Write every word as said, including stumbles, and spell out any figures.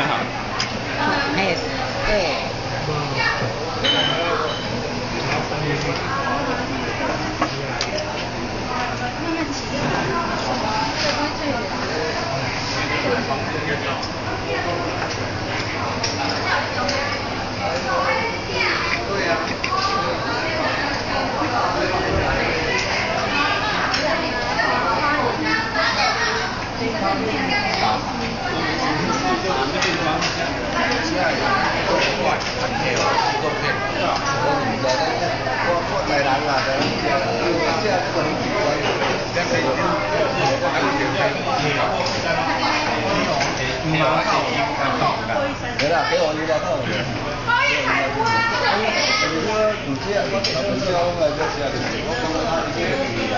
好。 哎，对。 来人啦，在这这可能几个，这边就还有点太低了。没啦，给我一百套。你说你这样，你这样，我这样，我刚刚他这个。